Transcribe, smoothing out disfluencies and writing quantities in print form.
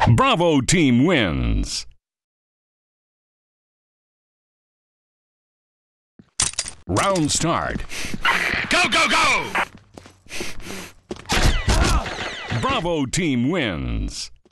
Bravo team wins. Round start. Go, go, go! Bravo team wins.